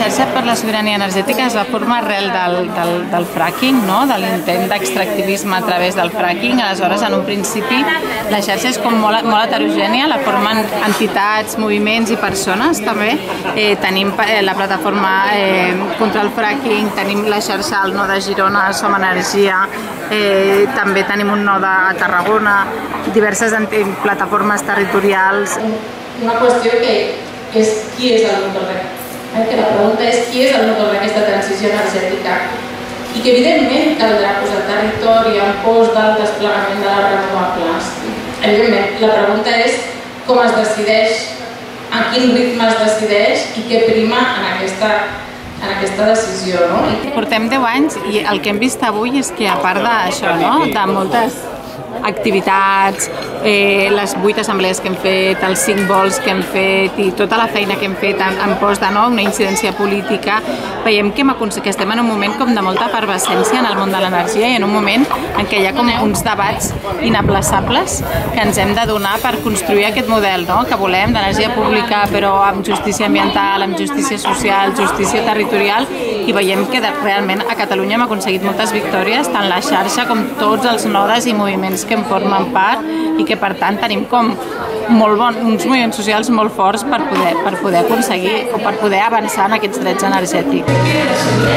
xarxa per la sobirania energètica es va formar arrel del fracking, de l'intent d'extractivisme a través del fracking. Aleshores, en un principi, la xarxa és com molt heterogènia, la formen entitats, moviments i persones també. Tenim la plataforma contra el fracking, tenim la xarxa al node de Girona, Som Energia, també tenim un node a Tarragona, diverses plataformes territorials. Una qüestió que és qui és el motor que la pregunta és qui és el motor d'aquesta transició energètica i que evidentment caldrà posar territori en pos del desplegament de les renovables. Evidentment, la pregunta és com es decideix, a quin ritme es decideix i què prima en aquesta decisió. Portem 10 anys i el que hem vist avui és que a part d'això, de moltes activitats, les 8 assemblees que hem fet, els 5 vols que hem fet i tota la feina que hem fet en pos de una incidència política, veiem que estem en un moment com de molta efervescència en el món de l'energia i en un moment en què hi ha com uns debats inaplaçables que ens hem de donar per construir aquest model que volem d'energia pública però amb justícia ambiental, amb justícia social, justícia territorial, i veiem que realment a Catalunya hem aconseguit moltes victòries, tant la xarxa com tots els nodes i moviments que en formen part i que per tant tenim com uns moviments socials molt forts per poder aconseguir o per poder avançar en aquests drets energètics.